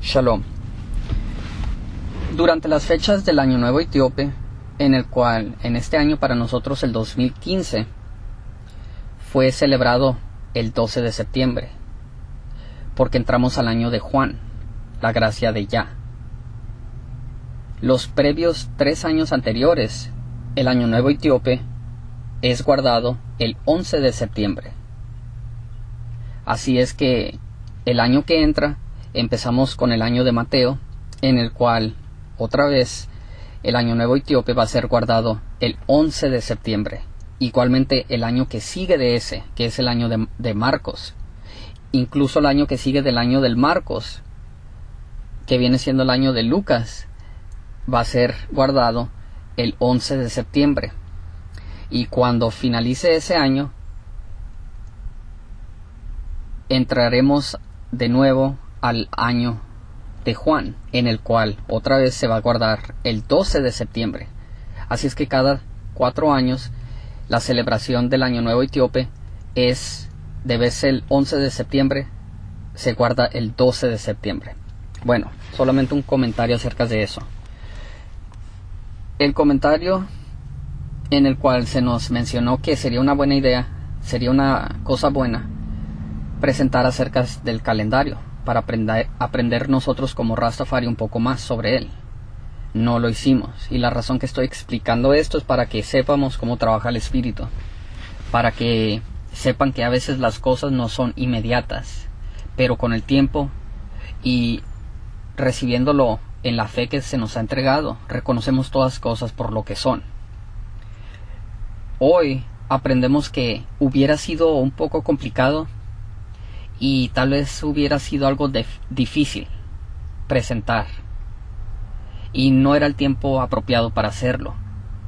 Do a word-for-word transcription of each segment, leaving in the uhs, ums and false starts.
Shalom. Durante las fechas del Año Nuevo Etíope, en el cual en este año para nosotros el dos mil quince fue celebrado el doce de septiembre, porque entramos al año de Juan, la gracia de Yah. Los previos tres años anteriores, el Año Nuevo Etíope es guardado el once de septiembre. Así es que el año que entra empezamos con el año de Mateo, en el cual otra vez el Año Nuevo Etíope va a ser guardado el once de septiembre. Igualmente el año que sigue de ese, que es el año de, de Marcos. Incluso el año que sigue del año del Marcos, que viene siendo el año de Lucas, va a ser guardado el once de septiembre. Y cuando finalice ese año, entraremos de nuevo al año de Juan, en el cual otra vez se va a guardar el doce de septiembre. Así es que cada cuatro años la celebración del Año Nuevo Etíope es, de vez el once de septiembre, se guarda el doce de septiembre. Bueno, solamente un comentario acerca de eso. El comentario en el cual se nos mencionó que sería una buena idea, sería una cosa buena, presentar acerca del calendario, para aprender, aprender nosotros como Rastafari un poco más sobre él. No lo hicimos, y la razón que estoy explicando esto es para que sepamos cómo trabaja el espíritu, para que sepan que a veces las cosas no son inmediatas, pero con el tiempo y recibiéndolo en la fe que se nos ha entregado, reconocemos todas cosas por lo que son. Hoy aprendemos que hubiera sido un poco complicado y tal vez hubiera sido algo difícil presentar, y no era el tiempo apropiado para hacerlo.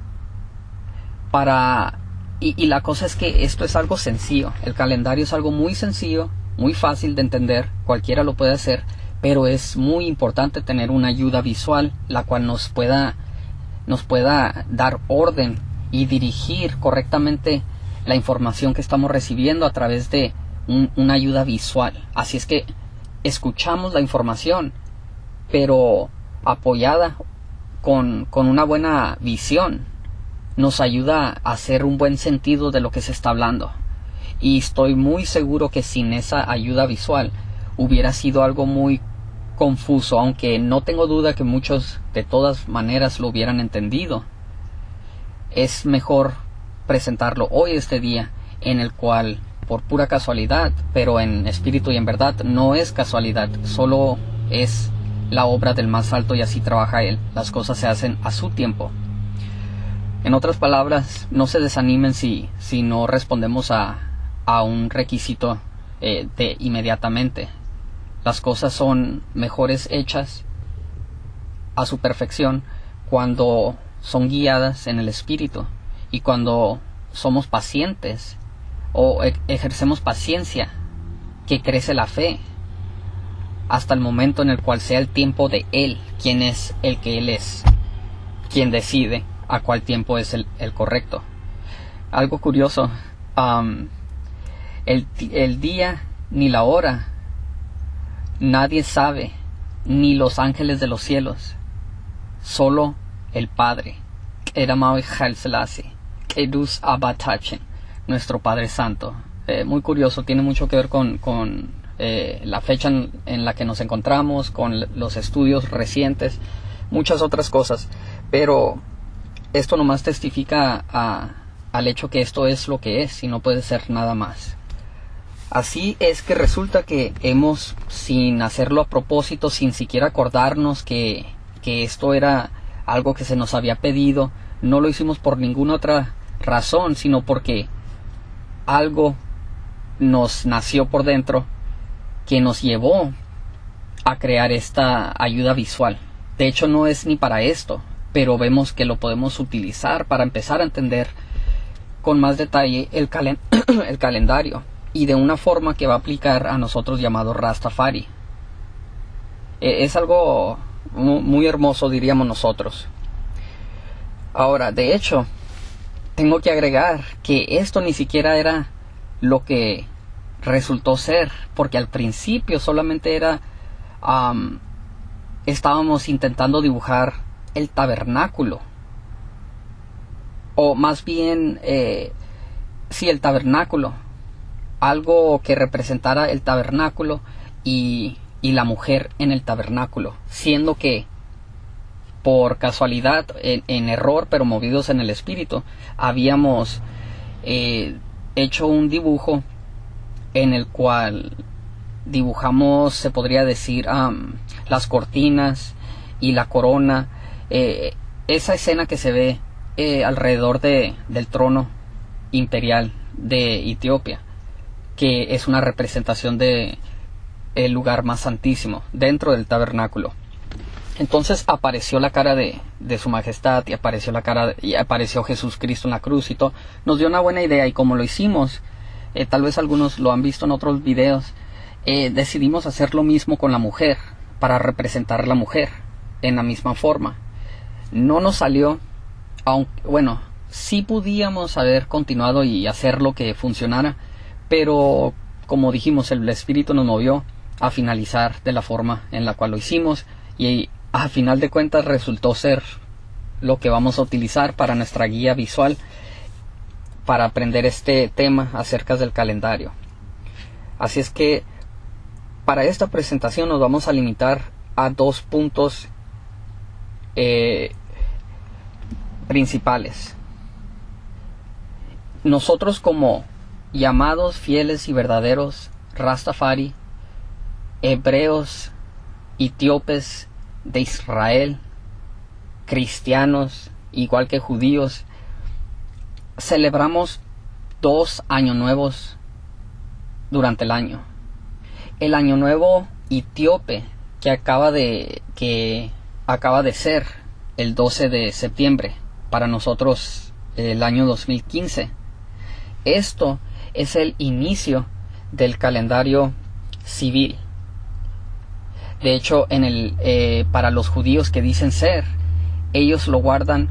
Para y, y la cosa es que esto es algo sencillo. El calendario es algo muy sencillo, muy fácil de entender, cualquiera lo puede hacer, pero es muy importante tener una ayuda visual, la cual nos pueda nos pueda dar orden y dirigir correctamente la información que estamos recibiendo a través de un, una ayuda visual. Así es que escuchamos la información, pero apoyada con, con una buena visión, nos ayuda a hacer un buen sentido de lo que se está hablando. Y estoy muy seguro que sin esa ayuda visual hubiera sido algo muy confuso, aunque no tengo duda que muchos de todas maneras lo hubieran entendido. Es mejor presentarlo hoy, este día, en el cual, por pura casualidad, pero en espíritu y en verdad, no es casualidad, solo es la obra del más alto, y así trabaja él. Las cosas se hacen a su tiempo. En otras palabras, no se desanimen si, si no respondemos a, a un requisito eh, de inmediatamente. Las cosas son mejores hechas a su perfección cuando son guiadas en el espíritu, y cuando somos pacientes o e- ejercemos paciencia, que crece la fe hasta el momento en el cual sea el tiempo de él, quien es el que él es, quien decide a cuál tiempo es el, el correcto. Algo curioso, um, el, el día ni la hora nadie sabe, ni los ángeles de los cielos, solo el Padre, nuestro Padre Santo. Eh, muy curioso, tiene mucho que ver con, con eh, la fecha en, en la que nos encontramos, con los estudios recientes, muchas otras cosas, pero esto nomás testifica a, al hecho que esto es lo que es y no puede ser nada más. Así es que resulta que hemos, sin hacerlo a propósito, sin siquiera acordarnos que, que esto era algo que se nos había pedido, no lo hicimos por ninguna otra razón, sino porque algo nos nació por dentro que nos llevó a crear esta ayuda visual. De hecho, no es ni para esto, pero vemos que lo podemos utilizar para empezar a entender con más detalle el, calen el calendario, y de una forma que va a aplicar a nosotros llamado Rastafari. Eh, es algo muy, muy hermoso, diríamos nosotros. Ahora, de hecho, tengo que agregar que esto ni siquiera era lo que resultó ser, porque al principio solamente era um, estábamos intentando dibujar el tabernáculo, o más bien, eh, sí, el tabernáculo, algo que representara el tabernáculo y, y la mujer en el tabernáculo, siendo que por casualidad, en, en error, pero movidos en el espíritu, habíamos eh, hecho un dibujo en el cual dibujamos, se podría decir, um, las cortinas y la corona, eh, esa escena que se ve eh, alrededor de, del trono imperial de Etiopía, que es una representación de el lugar más santísimo dentro del tabernáculo. Entonces apareció la cara de, de su majestad y apareció la cara de, y apareció Jesús Cristo en la cruz y todo. Nos dio una buena idea, y como lo hicimos, eh, tal vez algunos lo han visto en otros videos, eh, decidimos hacer lo mismo con la mujer, para representar a la mujer en la misma forma. No nos salió, aunque, bueno, sí podíamos haber continuado y hacer lo que funcionara, pero como dijimos, el Espíritu nos movió a finalizar de la forma en la cual lo hicimos, y a final de cuentas resultó ser lo que vamos a utilizar para nuestra guía visual para aprender este tema acerca del calendario. Así es que para esta presentación nos vamos a limitar a dos puntos eh, principales. Nosotros, como llamados fieles y verdaderos Rastafari, hebreos, etíopes de Israel, cristianos, igual que judíos, celebramos dos años nuevos durante el año. El año nuevo etíope, que acaba de que acaba de ser el doce de septiembre para nosotros, el año dos mil quince. Esto es el inicio del calendario civil. De hecho, en el eh, para los judíos que dicen ser, ellos lo guardan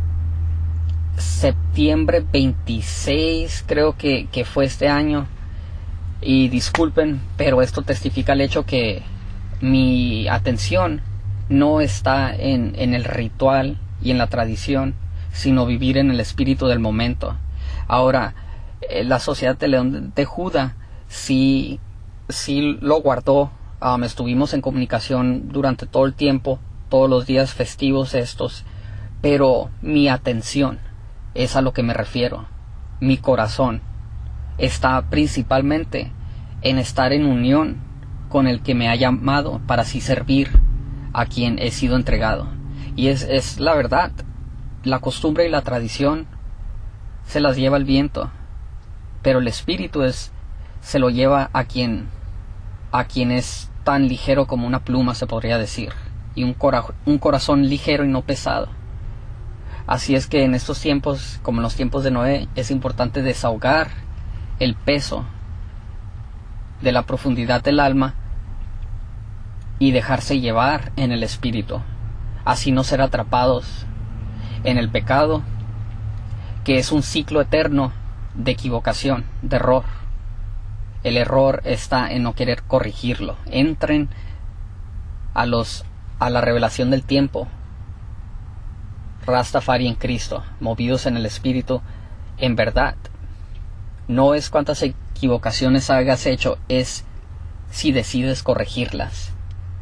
septiembre veintiséis, creo que, que fue este año. Y disculpen, pero esto testifica el hecho que mi atención no está en, en el ritual y en la tradición, sino vivir en el espíritu del momento. Ahora, eh, la sociedad de León de Judá sí, sí lo guardó. Um, estuvimos en comunicación durante todo el tiempo, todos los días festivos estos, pero mi atención es a lo que me refiero. Mi corazón está principalmente en estar en unión con el que me ha llamado para así servir a quien he sido entregado. Y es, es la verdad, la costumbre y la tradición se las lleva el viento, pero el espíritu es, se lo lleva a quien, a quien es tan ligero como una pluma, se podría decir, y un, cora un corazón ligero y no pesado. Así es que en estos tiempos, como en los tiempos de Noé, es importante desahogar el peso de la profundidad del alma y dejarse llevar en el espíritu, así no ser atrapados en el pecado, que es un ciclo eterno de equivocación, de error. El error está en no querer corregirlo. Entren a los a la revelación del tiempo, Rastafari en Cristo, movidos en el espíritu, en verdad. No es cuántas equivocaciones hayas hecho, es si decides corregirlas.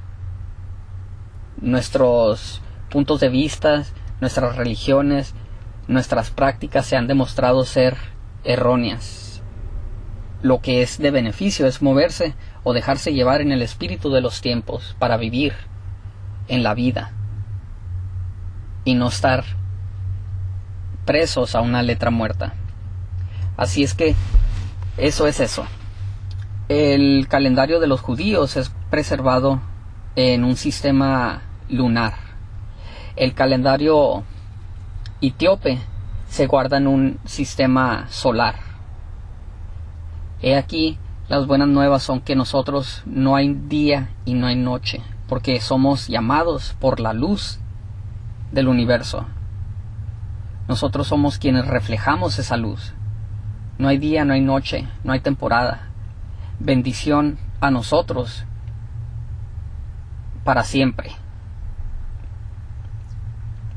Nuestros puntos de vista, nuestras religiones, nuestras prácticas se han demostrado ser erróneas. Lo que es de beneficio es moverse o dejarse llevar en el espíritu de los tiempos para vivir en la vida y no estar presos a una letra muerta. Así es que eso es eso. El calendario de los judíos es preservado en un sistema lunar. El calendario etíope se guarda en un sistema solar. He aquí, las buenas nuevas son que nosotros no hay día y no hay noche, porque somos llamados por la luz del universo. Nosotros somos quienes reflejamos esa luz. No hay día, no hay noche, no hay temporada. Bendición a nosotros para siempre.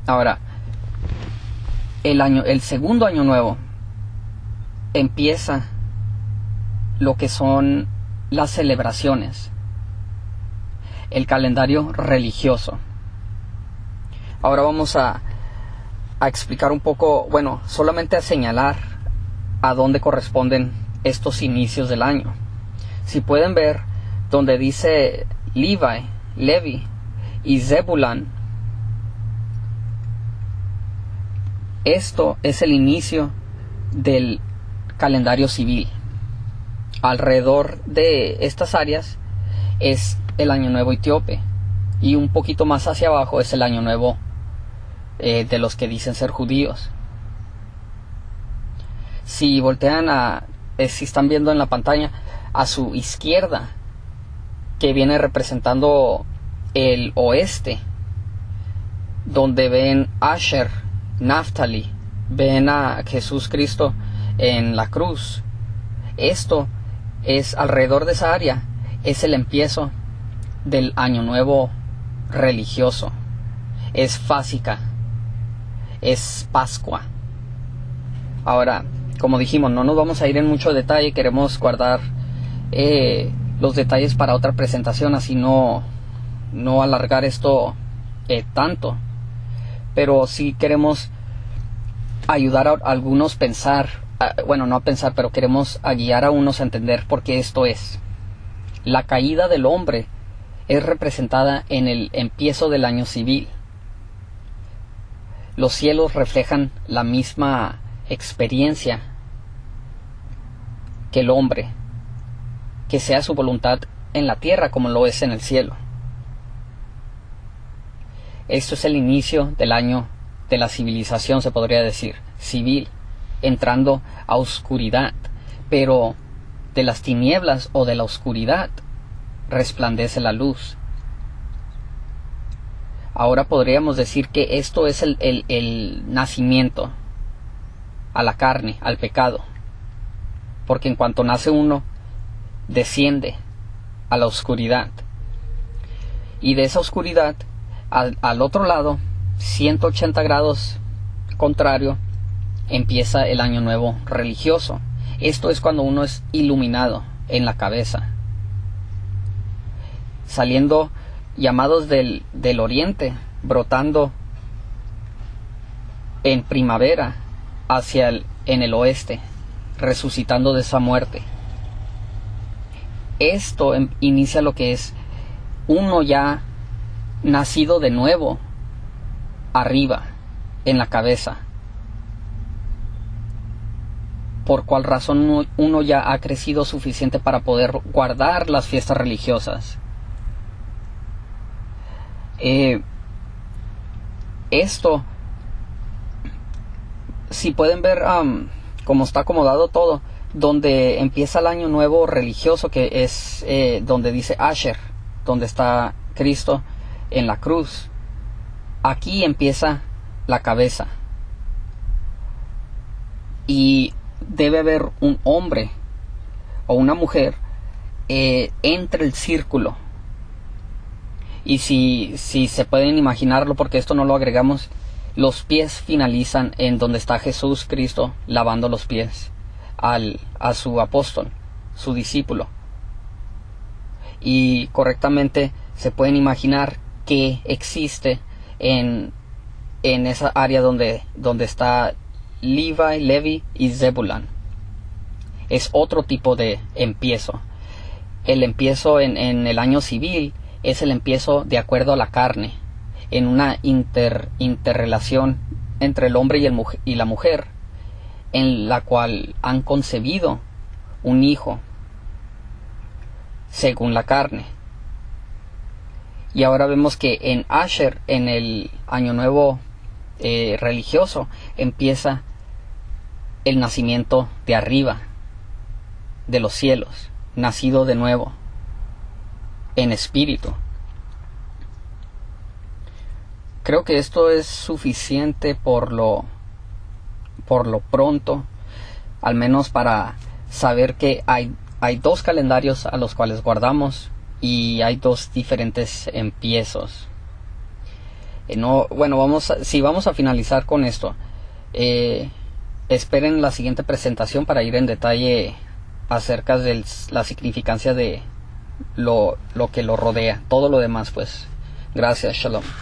Ahora, el año, el segundo año nuevo empieza lo que son las celebraciones, el calendario religioso. Ahora vamos a, a explicar un poco, bueno, solamente a señalar a dónde corresponden estos inicios del año. Si pueden ver donde dice Levi, Levi y Zebulán, esto es el inicio del calendario civil. Alrededor de estas áreas es el año nuevo etíope, y un poquito más hacia abajo es el año nuevo eh, de los que dicen ser judíos. Si voltean a, eh, si están viendo en la pantalla, a su izquierda, que viene representando el oeste, donde ven Asher, Naftali, ven a Jesús Cristo en la cruz. Esto es alrededor de esa área, es el empiezo del año nuevo religioso. Es Fásica, es Pascua. Ahora, como dijimos, no nos vamos a ir en mucho detalle, queremos guardar eh, los detalles para otra presentación, así no, no alargar esto eh, tanto. Pero sí queremos ayudar a algunos a pensar, a, bueno, no a pensar, pero queremos a guiar a unos a entender por qué esto es. La caída del hombre es representada en el empiezo del año civil. Los cielos reflejan la misma experiencia que el hombre, que sea su voluntad en la tierra como lo es en el cielo. Esto es el inicio del año de la civilización, se podría decir, civil, entrando a oscuridad, pero de las tinieblas o de la oscuridad resplandece la luz. Ahora podríamos decir que esto es el, el, el nacimiento a la carne, al pecado, porque en cuanto nace uno, desciende a la oscuridad, y de esa oscuridad al, al otro lado, ciento ochenta grados contrario, empieza el año nuevo religioso. Esto es cuando uno es iluminado en la cabeza, saliendo llamados del, del oriente, brotando en primavera hacia el, en el oeste, resucitando de esa muerte. Esto em, inicia lo que es uno ya nacido de nuevo arriba en la cabeza, por cual razón uno, uno ya ha crecido suficiente para poder guardar las fiestas religiosas. Eh, esto, si pueden ver um, cómo está acomodado todo, donde empieza el año nuevo religioso, que es eh, donde dice Asher, donde está Cristo en la cruz, aquí empieza la cabeza, y debe haber un hombre o una mujer eh, entre el círculo. Y si, si se pueden imaginarlo, porque esto no lo agregamos, los pies finalizan en donde está Jesús Cristo lavando los pies al, a su apóstol, su discípulo. Y correctamente se pueden imaginar que existe en, en esa área donde, donde está Levi, Levi y Zebulán. Es otro tipo de empiezo. El empiezo en, en el año civil es el empiezo de acuerdo a la carne, en una inter, interrelación entre el hombre y, el, y la mujer, en la cual han concebido un hijo según la carne. Y ahora vemos que en Asher, en el año nuevo eh, religioso, empieza el nacimiento de arriba, de los cielos, nacido de nuevo en espíritu. Creo que esto es suficiente por lo por lo pronto, al menos para saber que hay, hay dos calendarios a los cuales guardamos y hay dos diferentes empiezos. Eh, no, bueno, vamos a, sí, vamos a finalizar con esto. Eh, esperen la siguiente presentación para ir en detalle acerca de la significancia de lo, lo que lo rodea, todo lo demás, pues. Gracias, shalom.